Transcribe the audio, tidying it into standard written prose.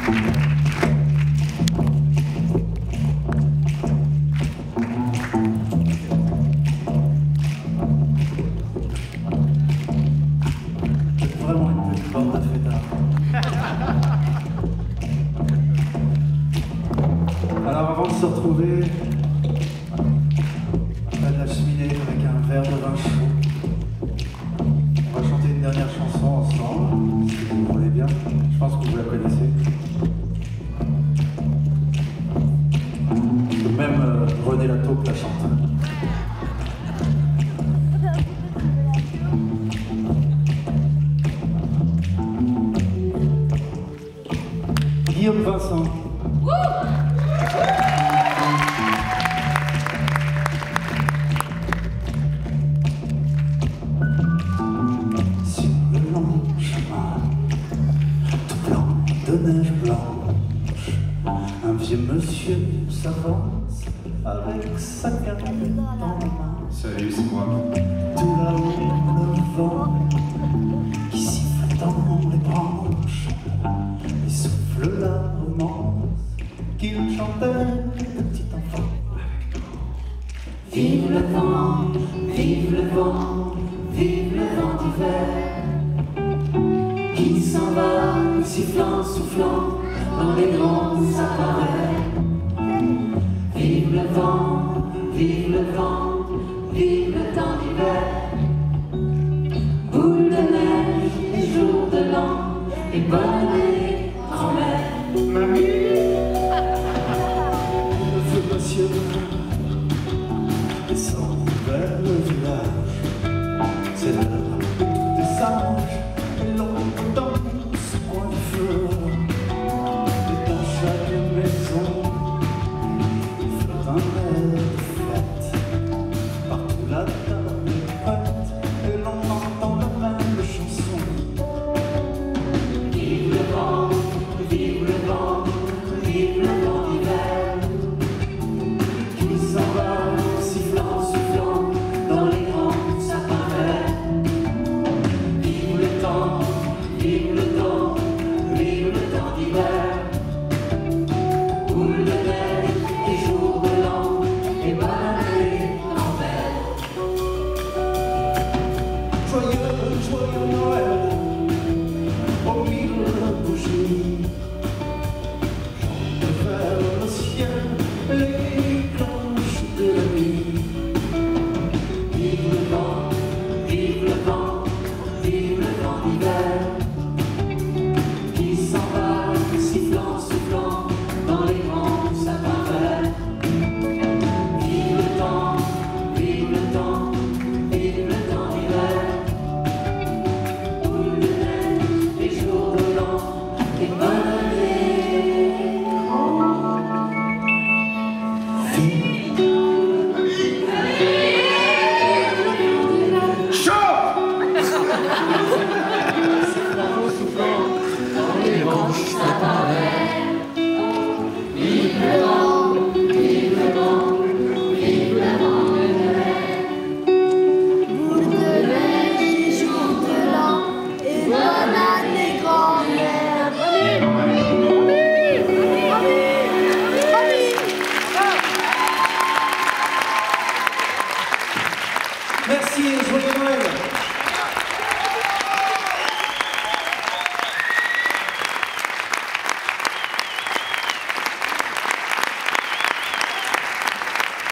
Vraiment une petite bande de fêtards. Alors avant de se retrouver près de la cheminée avec un verre de vin chaud, on va chanter une dernière chanson ensemble, si vous voulez bien. Je pense que vous la connaissez. Même René Lataupe la chante. Guillaume Vincent. Sur le long chemin, tout blanc de neige blanche, un vieux monsieur s'avance avec sa canne dans la main. Salut, c'est moi. Tout là-haut, le vent qui siffle dans les branches et souffle la romance qu'il chantait petit enfant. Vive le vent, vive le vent, vive le vent d'hiver qui s'en va, sifflant, soufflant dans les grands appareils. Vive le vent, vive le vent, vive le temps d'hiver. Boule de neige et jour de l'an et bonne année, grand-mère. Mamie, le feu passionné descend vers le village. C'est l'heure où tout est sage et l'on danse au coin du feu. Et dans chaque maison, il flotte un air de fête. Partout la table est prête et l'on entend la même chanson. Vive le vent, vive le vent, vive le vent d'hiver qui s'en va, sifflant, soufflant dans les grands appareils. Vive le temps, vive le temps, vive le temps d'hiver. Boule de neige et jour de l'an et bonne année, grand-père. Joyeux, joyeux Noël, aux mille bougies, chante vers le ciel les cloches de la nuit. Vive le vent, vive le vent, vive le vent d'hiver qui s'en va, sifflant, soufflant dans les grands appareils. Vive le temps, vive le temps, vive le temps d'hiver. Boule de neige et jour de l'an et bonne année. Sifflant, soufflant dans les grands appareils.